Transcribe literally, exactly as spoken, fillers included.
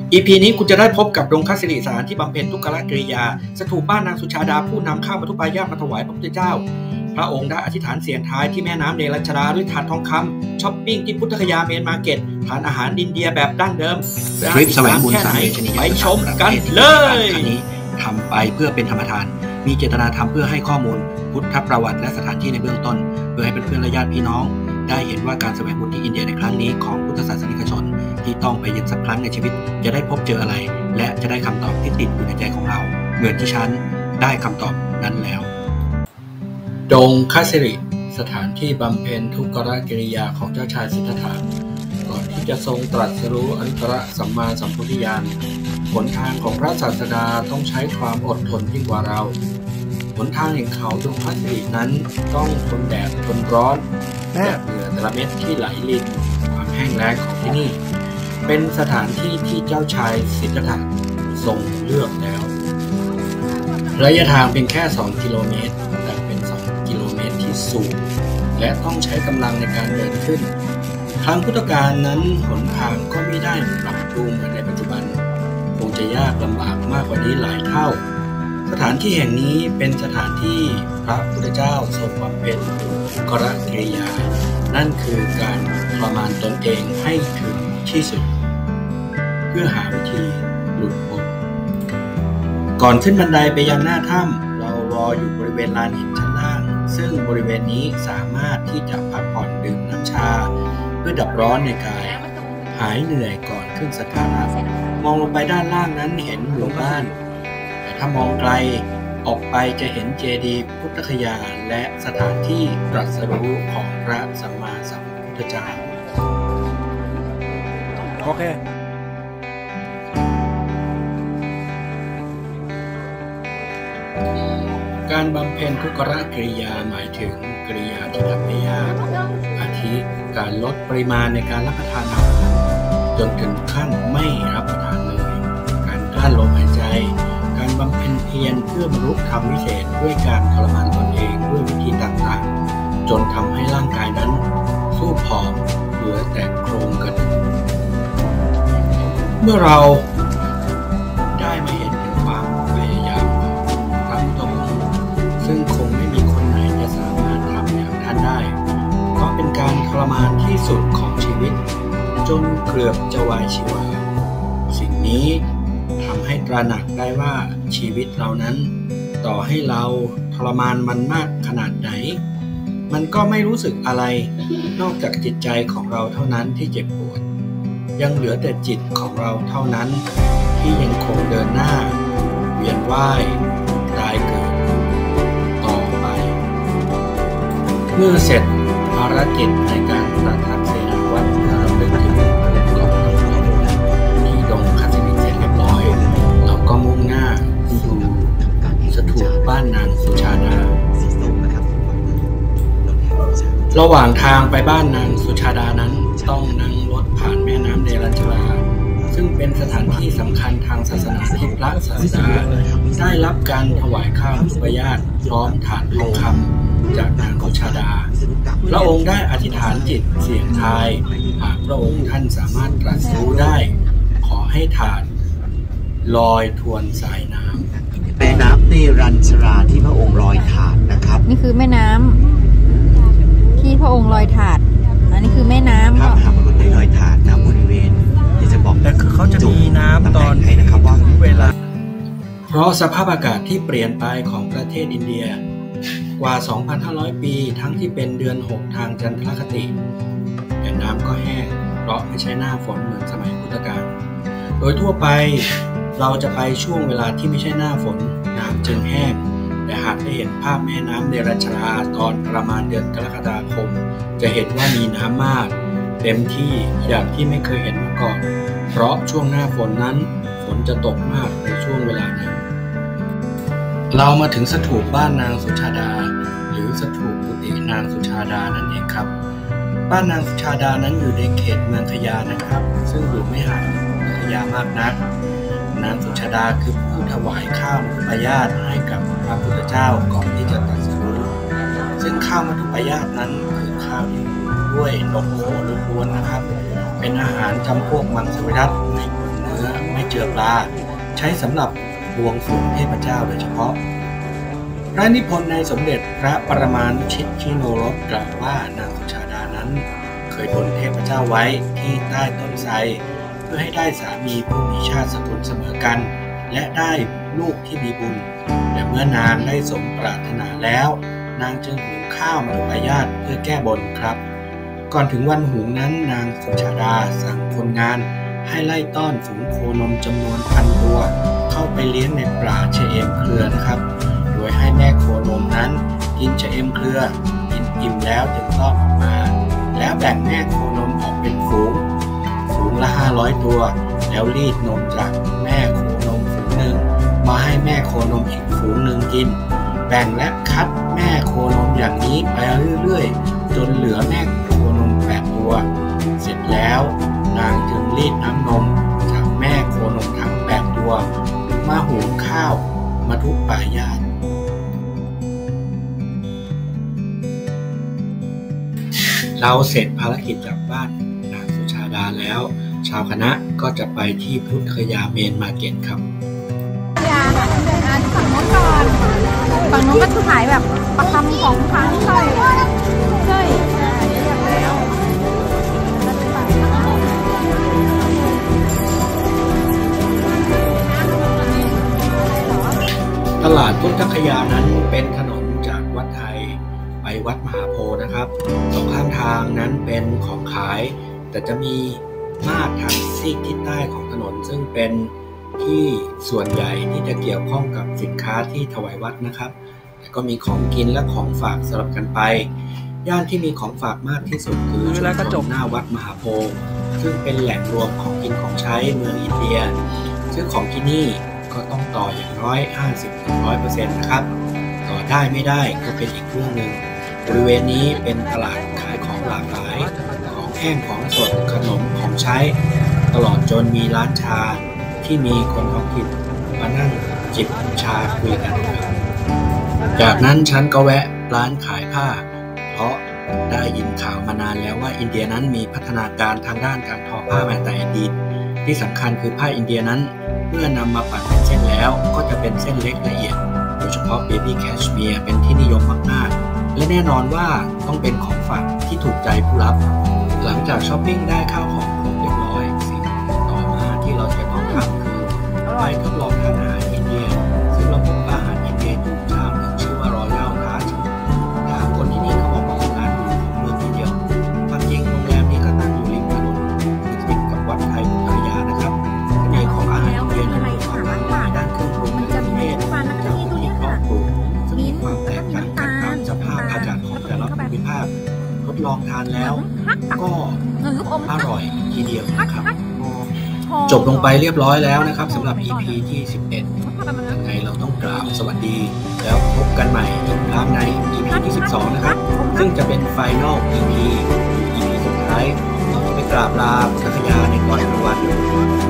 อี พี นี้คุณจะได้พบกับดงคสิริสารที่บำเพ็ญทุกขกิริยาสถูปบ้านนางสุชาดาผู้นำข้าวมัทุปายาตมาถวายพระพุทธเจ้าพระองค์ได้อธิษฐานเสียงทายที่แม่น้ำเนรัญชราด้วยถาดทองคำช้อปปิ้งที่พุทธคยาเมนมาร์เก็ตทานอาหารอินเดียแบบดั้งเดิมทริปแสวงบุญสามเวชนียไปชมกันเลยครั้งนี้ทำไปเพื่อเป็นธรรมทานมีเจตนาทำเพื่อให้ข้อมูลพุทธประวัติและสถานที่ในเบื้องต้นเพื่อให้เพื่อนๆและญาติพี่น้องได้เห็นว่าการแสวงบุญที่อินเดียในครั้งนี้ของพุทธศาสนิกชนที่ต้องไปเยือนสักครั้งในชีวิตจะได้พบเจออะไรและจะได้คำตอบที่ติดอยู่ในใจของเราเหมือนที่ฉันได้คำตอบนั้นแล้วดงคสิริสถานที่บำเพ็ญทุกขกิริยาของเจ้าชายสิทธัตถะก่อนที่จะทรงตรัสรู้อนุตตรสัมมาสัมโพธิญาณหนทางของพระศาสดาต้องใช้ความอดทนยิ่งกว่าเราหนทางแห่งเขาดงคสิรินั้นต้องทนแดดทนร้อนแดดเหงื่อแต่ละเม็ดที่ไหลลินความแห้งแล้งของที่นี่เป็นสถานที่ที่เจ้าชายสิทธัตถะทรงเลือกแล้วระยะทางเพียงแค่สองกิโลเมตรแต่เป็นสองกิโลเมตรที่สูงและต้องใช้กำลังในการเดินขึ้นครั้งพุทธกาลนั้นหนทางก็ไม่ได้ปรับปรุงเหมือนในปัจจุบันคงจะยากลำบากมากกว่านี้หลายเท่าสถานที่แห่งนี้เป็นสถานที่พระพุทธเจ้าทรงบำเพ็ญทุกขกิริยานั่นคือการทรมานตนเองให้ถึงที่สุดเพื่อหาวิธีหลุดพ้นก่อนขึ้นบันไดไปยังหน้าถ้ำเรารออยู่บริเวณลานหินชั้นล่างซึ่งบริเวณนี้สามารถที่จะพักผ่อนดื่มน้ำชาเพื่อดับร้อนในกายหายเหนื่อยก่อนขึ้นสักการะมองลงไปด้านล่างนั้นเห็นหมู่บ้านแต่ถ้ามองไกลออกไปจะเห็นเจดีย์พุทธคยาและสถานที่ตรัสรู้ของพระสัมมาสัมพุทธเจ้าโอเคการบำเพ็ญทุกขกิริยาหมายถึงกิริยาที่ทำไม่ยากอาทิการลดปริมาณในการรับประทานอาหารจนถึงขั้นไม่รับประทานเลยการกลั้นลมหายใจการบำเพ็ญเพียรเพื่อบรรลุธรรมวิเศษด้วยการทรมานตนเองด้วยวิธีต่างๆจนทำให้ร่างกายนั้นสู้ผอมเหลือแต่โครงกระดูกเมื่อเราได้มาเห็นถึงความพยายามของพระพุทธองค์ซึ่งคงไม่มีคนไหนจะสามารถทำอย่างท่านได้เพราะเป็นการทรมานที่สุดของชีวิตจนเกือบจะวายชีวาสิ่งนี้ทำให้ตระหนักได้ว่าชีวิตเรานั้นต่อให้เราทรมานมันมากขนาดไหนมันก็ไม่รู้สึกอะไรนอกจากจิตใจของเราเท่านั้นที่เจ็บปวดยังเหลือแต่จิตของเราเท่านั้นที่ยังคงเดินหน้าเวียนว่ายตายเกิดต่อไปเมื่อเสร็จภารกิจในการประทับเสนาวัตรเพื่อรำลึกถึงพระเดชกองทัพเราที่ดงคสิริเสร็จเรียบร้อยเราก็มุ่งหน้าสู่สถูปบ้านนางสุชาดาระหว่างทางไปบ้านนางสุชาดานั้นต้องนั่งรถผ่านแม่น้ำเนรัญชราซึ่งเป็นสถานที่สำคัญทางศาสนาที่พระศาสดาได้รับการถวายข้าวมัทุปายาตพร้อมถาดทองคำจากนางสุชาดาพระองค์ได้อธิษฐานจิตเสี่ยงทายหากพระองค์ท่านสามารถตรัสรู้ได้ขอให้ถาดลอยทวนสายน้ำแม่น้ำเนรัญชราที่พระองค์ลอยถาดนะครับนี่คือแม่น้ำที่พระองค์ลอยถาดอันนี้คือแม่น้ำครับหากคนได้ลอยถาดน้ำบริเวณที่จะบอกแต่คือเขาจะมีน้ำตอนให้นะครับว่าเวลาเพราะสภาพอากาศที่เปลี่ยนไปของประเทศอินเดียกว่า สองพันห้าร้อย ปีทั้งที่เป็นเดือนหกทางจันทรคติแต่น้ำก็แห้งเพราะไม่ใช่หน้าฝนเหมือนสมัยพุทธกาลโดยทั่วไปเราจะไปช่วงเวลาที่ไม่ใช่หน้าฝนน้ำจึงแห้งแต่หากได้เห็นภาพแม่น้ำเนรัญชราตอนประมาณเดือนกรกฎาคมจะเห็นว่ามีน้ำมากเต็มที่อย่างที่ไม่เคยเห็นมาก่อนเพราะช่วงหน้าฝนนั้นฝนจะตกมากในช่วงเวลานั้นเรามาถึงสถูปบ้านนางสุชาดาหรือสถูปกุฏินางสุชาดานั่นเองครับบ้านนางสุชาดานั้นอยู่ในเขตเมืองขยานะครับซึ่งอยู่ไม่ห่างจากขยามากนักนางสุชาดาคือผู้ถวายข้าวมัทุปายาตให้กับพระพุทธเจ้าก่อนที่จะตรัสรู้ซึ่งข้าวมัทุปายาตนั้นคือข้าวที่ด้วยนมโคล้วนๆนะครับเป็นอาหารจำพวกมังสวิรัติไม่ขุ่นเนื้อไม่เจือปลาใช้สำหรับบวงสรวงเทพเจ้าโดยเฉพาะพระนิพนธ์ในสมเด็จพระปรมานุชิตชิโนรสกล่าวว่านางสุชาดานั้นเคยบนเทพเจ้าไว้ที่ใต้ต้นไทรเพื่อให้ได้สามีผู้มีชาติสกุลเสมอกันและได้ลูกที่มีบุญแต่เมื่อนางได้สมปรารถนาแล้วนางจึงหุงข้าวมาถวายญาติเพื่อแก้บนครับก่อนถึงวันหุงนั้นนางสุชาดาสั่งคนงานให้ไล่ต้อนฝูงโคนมจำนวนพันตัวเข้าไปเลี้ยงในป่าชะเอมเครือนะครับโดยให้แม่โคนมนั้นกินชะเอมเครือกินอิ่มแล้วถึงต้อนออกมาแล้วแบ่งแม่โคนมออกเป็นฝูงฝูงละห้าร้อยตัวแล้วรีดนมจากแม่โคนมฝูงหนึ่งมาให้แม่โคนมอีกฝูงหนึ่งกินแบ่งและคัดแม่โคนมอย่างนี้ไปเรื่อยๆจนเหลือแม่โคนมแปดตัวเสร็จแล้วนางจึงรีดน้ำนมจากแม่โคนมทั้งแปดตัวมาหุงข้าวมาทุบป่าญาติเราเสร็จภารกิจจากบ้านนางสุชาดาแล้วชาวคณะก็จะไปที่พุทธคยาเมนมาร์เก็ตครับยาค่ะฝั่งโน้นก่อนฝั่งโน้นก็จะขายแบบประคำของค้างสร้อยสร้อยแล้วตลาดพุทธคยานั้นเป็นถนนจากวัดไทยไปวัดมหาโพธิ์นะครับสองข้างทางนั้นเป็นของขายแต่จะมีมาดทางซีกทิศใต้ของถนนซึ่งเป็นที่ส่วนใหญ่ที่จะเกี่ยวข้องกับสินค้าที่ถวายวัดนะครับแต่ก็มีของกินและของฝากสลับกันไปย่านที่มีของฝากมากที่สุดคือชุมชนหน้าวัดมหาโพธิ์ซึ่งเป็นแหล่งรวมของกินของใช้เมืองอินเดียซึ่งของที่นี่ก็ต้องต่ออย่างน้อย ห้าสิบถึงหนึ่งร้อยเปอร์เซ็นต์ นะครับต่อได้ไม่ได้ก็เป็นอีกเรื่องหนึ่งบริเวณนี้เป็นตลาดขายของหลากหลายของแห้งของสดขนมของใช้ตลอดจนมีร้านชาที่มีคนท้องถิ่นมานั่งจิบชาคุยกันครับจากนั้นฉันก็แวะร้านขายผ้าเพราะได้ยินข่าวมานานแล้วว่าอินเดียนั้นมีพัฒนาการทางด้านการทอผ้ามาแต่อดีตที่สำคัญคือผ้าอินเดียนั้นเมื่อนำมาปั่นเป็นเส้นแล้วก็จะเป็นเส้นเล็กละเอียดโดยเฉพาะเบบี้แคชเมียร์เป็นที่นิยมมากๆและแน่นอนว่าต้องเป็นของฝากที่ถูกใจผู้รับหลังจากช้อปปิ้งได้ข้าวของครบเรียบร้อยสิ่งต่อมาที่เราจะต้องทำคือไปทดลองทานอาหารอินเดียซึ่งเราพบอาหารอินเดียอยู่เจ้าหนึ่งชื่อว่ารอยัลทัชถามคนที่นี่เขาบอกว่าเป็นร้านดูของเมืองทีเดียวความจริงโรงแรมนี้ก็ตั้งอยู่ริมถนนติดกับวัดไทยพุทธคยานะครับในของอาหารอินเดียนั้นมีความหลากหลายด้านเครื่องปรุงและเมนูจากที่ครอบคลุมซึ่งมีความแตกต่างกันตามสภาพอากาศของแต่ละภูมิภาคทดลองทานแล้วก็อร่อยทีเดียวนะครับจบลงไปเรียบร้อยแล้วนะครับสำหรับ อี พี ที่สิบเอ็ดยังไงเราต้องกล่าวสวัสดีแล้วพบกันใหม่อีกครั้งใน อี พี ที่สิบสองนะครับซึ่งจะเป็น Final อี พี อี พี สุดท้ายเราจะไปกราบลาพุทธคยาในก่อนกลางวัน